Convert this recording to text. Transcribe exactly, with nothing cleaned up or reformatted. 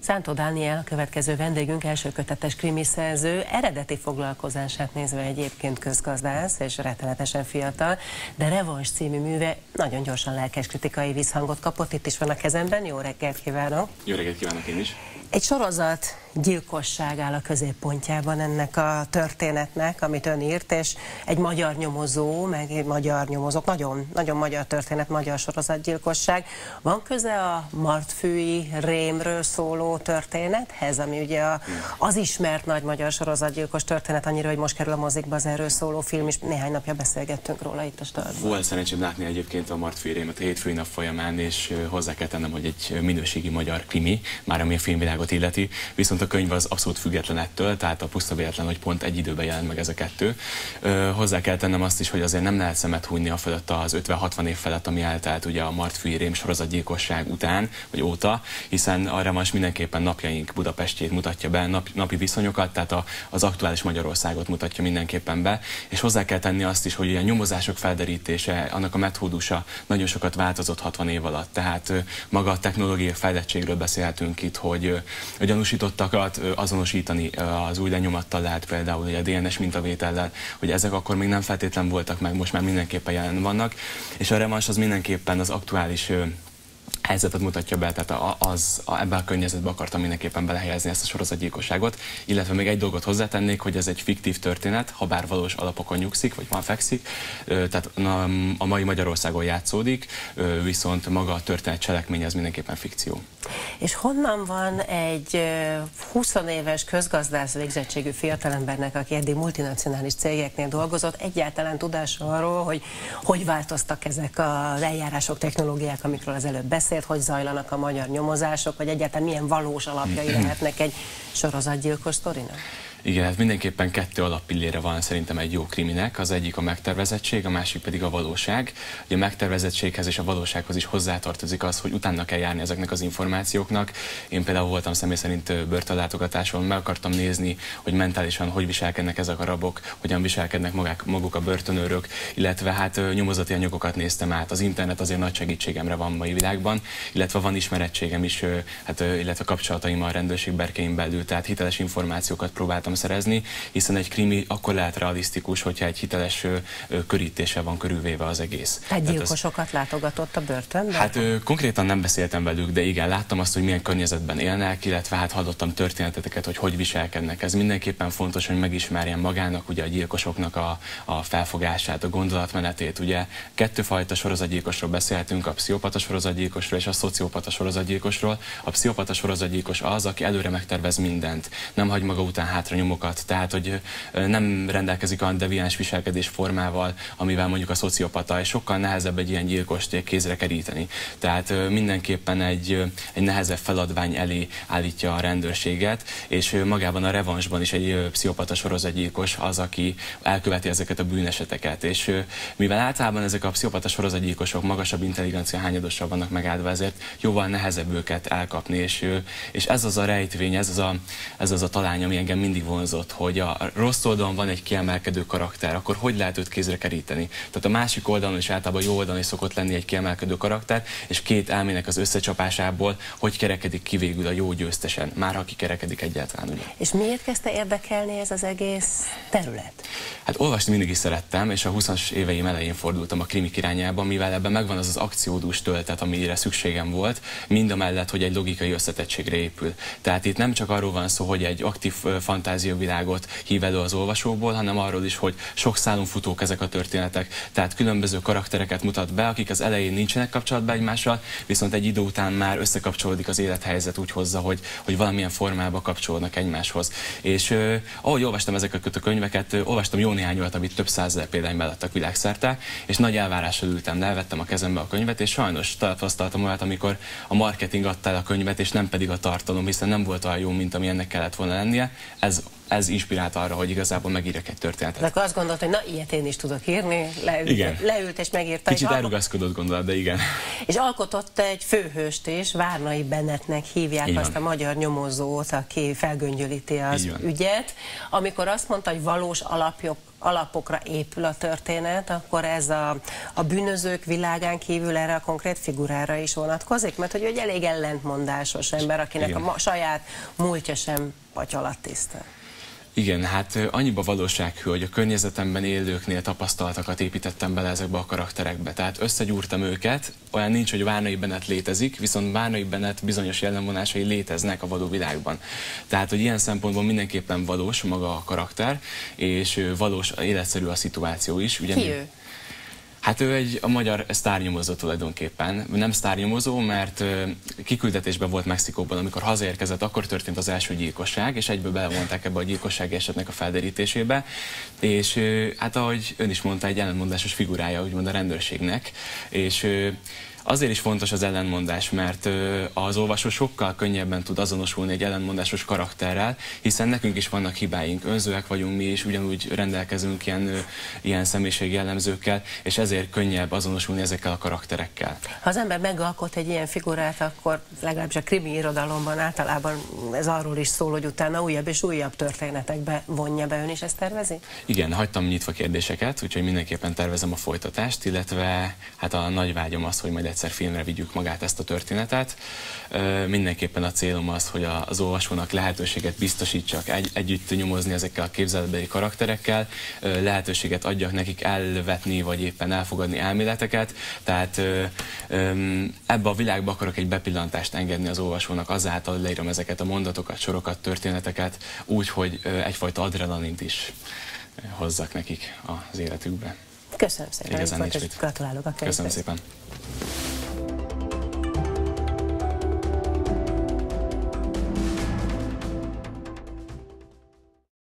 Szántó Dániel, a következő vendégünk, első kötetes krimiszerző, eredeti foglalkozását nézve egyébként közgazdász és rettenetesen fiatal, de Revans című műve nagyon gyorsan lelkeskritikai visszhangot kapott, itt is van a kezemben. Jó reggelt kívánok! Jó reggelt kívánok én is! Egy sorozat gyilkosság áll a középpontjában ennek a történetnek, amit ön írt, és egy magyar nyomozó, meg egy magyar nyomozók, nagyon, nagyon magyar történet, magyar sorozatgyilkosság. Van köze a martfői rémről szóló történethez, ami ugye a, az ismert nagy magyar sorozatgyilkos történet, annyira, hogy most kerül a mozikba az erről szóló film, és néhány napja beszélgettünk róla itt a startban. Volt szerencsém látni egyébként a martfői rémet a hétfői nap folyamán, és hozzá kell tennem, hogy egy minőségi magyar krimi, már ami a filmvilágot illeti, viszont a könyv az abszolút független ettől, tehát a puszta véletlen, hogy pont egy időben jelent meg ez a kettő. Ö, hozzá kell tennem azt is, hogy azért nem lehet szemet hújni a fölött az ötven-hatvan év felett, ami eltelt ugye a martfői rém sorozatgyilkosság után, vagy óta, hiszen a Revans mindenképpen napjaink Budapestjét mutatja be, nap, napi viszonyokat, tehát a, az aktuális Magyarországot mutatja mindenképpen be, és hozzá kell tenni azt is, hogy a nyomozások felderítése, annak a metódusa nagyon sokat változott hatvan év alatt, tehát maga a technológiai fejlettségről beszélhetünk itt, hogy a gyanúsítottakat azonosítani az új lenyomattal lehet, például hogy a dé en es mintavétellel, hogy ezek akkor még nem feltétlen voltak meg, most már mindenképpen jelen vannak, és a Revans az mindenképpen az aktuális helyzetet mutatja be, tehát az, a, ebben a környezetbe akartam mindenképpen belehelyezni ezt a sorozatgyilkosságot, illetve még egy dolgot hozzátennék, hogy ez egy fiktív történet, ha bár valós alapokon nyugszik, vagy van fekszik, tehát a mai Magyarországon játszódik, viszont maga a történet cselekmény az mindenképpen fikció. És honnan van egy húsz éves közgazdász végzettségű fiatalembernek, aki eddig multinacionális cégeknél dolgozott, egyáltalán tudása arról, hogy hogy változtak ezek az eljárások, technológiák, amikről az előbb beszélt, hogy zajlanak a magyar nyomozások, vagy egyáltalán milyen valós alapjai lehetnek egy sorozatgyilkos sztorinak? Igen, hát mindenképpen kettő alappillére van szerintem egy jó kriminek, az egyik a megtervezettség, a másik pedig a valóság. Ugye a megtervezettséghez és a valósághoz is hozzátartozik az, hogy utána kell járni ezeknek az információknak. Én például voltam személy szerint börtönlátogatáson, meg akartam nézni, hogy mentálisan hogy viselkednek ezek a rabok, hogyan viselkednek magák, maguk a börtönőrök, illetve hát nyomozati anyagokat néztem át. Az internet azért nagy segítségemre van mai világban, illetve van ismerettségem is, hát, illetve kapcsolataim a rendőrség berkein belül, tehát hiteles információkat próbáltam szerezni, hiszen egy krimi akkor lehet realisztikus, hogyha egy hiteles ö, ö, körítése van körülvéve az egész. Tehát gyilkosokat az... látogatott a börtönben? Hát ö, konkrétan nem beszéltem velük, de igen, láttam azt, hogy milyen környezetben élnek, illetve hát hallottam történeteket, hogy hogy viselkednek. Ez mindenképpen fontos, hogy megismerjen magának ugye a gyilkosoknak a, a felfogását, a gondolatmenetét. Ugye kettőfajta sorozatgyilkosról beszélhetünk, a pszichopata sorozatgyilkosról és a szociopata sorozatgyilkosról. A pszichopata sorozatgyilkos az, aki előre megtervez mindent, nem hagy maga után hátra nyomokat, tehát hogy nem rendelkezik olyan deviáns viselkedés formával, amivel mondjuk a szociopata, és sokkal nehezebb egy ilyen gyilkost kézre keríteni. Tehát mindenképpen egy, egy nehezebb feladvány elé állítja a rendőrséget, és magában a Revansban is egy pszichopata sorozatgyilkos az, aki elköveti ezeket a bűneseteket. És mivel általában ezek a pszichopata sorozatgyilkosok magasabb intelligencia hányadossal vannak megáldva, ezért jóval nehezebb őket elkapni, és, és ez az a rejtvény, ez az a, ez az a talány, ami engem mindig vonzott, hogy a rossz oldalon van egy kiemelkedő karakter, akkor hogy lehet őt kézre keríteni? Tehát a másik oldalon is általában jó oldalon is szokott lenni egy kiemelkedő karakter, és két elmének az összecsapásából hogy kerekedik ki végül a jó győztesen, már ha kikerekedik egyáltalán, ugye. És miért kezdte érdekelni ez az egész terület? Hát olvasni mindig is szerettem, és a huszas éveim elején fordultam a krimik irányába, mivel ebben megvan az az akciódús töltet, amire szükségem volt, mind a mellett, hogy egy logikai összetettségre épül. Tehát itt nem csak arról van szó, hogy egy aktív fantáziavilágot hív elő az olvasóból, hanem arról is, hogy sok szálon futók ezek a történetek, tehát különböző karaktereket mutat be, akik az elején nincsenek kapcsolatban egymással, viszont egy idő után már összekapcsolódik az élethelyzet, úgy hozza, hogy, hogy valamilyen formában kapcsolódnak egymáshoz. És eh, ahogy olvastam ezeket a könyveket, eh, olvastam jó néhány olyat, amit több százezer példányban adtak világszerte, és nagy elvárással ültem le, vettem a kezembe a könyvet, és sajnos tapasztaltam olyat, amikor a marketing adta el a könyvet, és nem pedig a tartalom, hiszen nem volt olyan jó, mint ami ennek kellett volna lennie. Ez ez inspirált arra, hogy igazából megírjak egy történetet. De akkor azt gondolt, hogy na, ilyet én is tudok írni, leült, igen. leült és megírta. Kicsit és elrugaszkodott gondolat, de igen. És alkotott egy főhőst is, Várnai Bennettnek hívják Így azt van. a magyar nyomozót, aki felgöngyölíti az ügyet. Amikor azt mondta, hogy valós alapjok, alapokra épül a történet, akkor ez a, a bűnözők világán kívül erre a konkrét figurára is vonatkozik, mert hogy egy elég ellentmondásos ember, akinek igen. a saját múltja sem patyalatttiszta. Igen, hát annyiba valósághű, hogy a környezetemben élőknél tapasztalatokat építettem bele ezekbe a karakterekbe. Tehát összegyúrtam őket, olyan nincs, hogy Várnai Bennett létezik, viszont Várnai Bennett bizonyos jellemvonásai léteznek a való világban. Tehát, hogy ilyen szempontból mindenképpen valós maga a karakter, és valós, életszerű a szituáció is. Ugye Ki ő? Hát ő egy a magyar sztárnyomozó tulajdonképpen. Nem sztárnyomozó, mert kiküldetésben volt Mexikóban, amikor hazaérkezett, akkor történt az első gyilkosság, és egyből belevonták ebbe a gyilkossági esetnek a felderítésébe. És hát ahogy ön is mondta, egy ellentmondásos figurája, úgymond a rendőrségnek. És azért is fontos az ellentmondás, mert az olvasó sokkal könnyebben tud azonosulni egy ellentmondásos karakterrel, hiszen nekünk is vannak hibáink, önzőek vagyunk mi is, ugyanúgy rendelkezünk ilyen, ilyen személyiségi jellemzőkkel, és ezért könnyebb azonosulni ezekkel a karakterekkel. Ha az ember megalkot egy ilyen figurát, akkor legalábbis a krimi irodalomban általában ez arról is szól, hogy utána újabb és újabb történetekbe vonja be. Ön is ezt tervezi? Igen, hagytam nyitva kérdéseket, úgyhogy mindenképpen tervezem a folytatást, illetve hát a nagy vágyam az, hogy majd egyszer filmre vigyük magát ezt a történetet. Mindenképpen a célom az, hogy az olvasónak lehetőséget biztosítsak egy, együtt nyomozni ezekkel a képzeletbeli karakterekkel, lehetőséget adjak nekik elvetni, vagy éppen elfogadni elméleteket. Tehát ebbe a világba akarok egy bepillantást engedni az olvasónak azáltal, hogy leírom ezeket a mondatokat, sorokat, történeteket, úgy, hogy egyfajta adrenalint is hozzak nekik az életükbe. Köszönöm szépen. Igazán Gratulálok a Köszönöm szépen.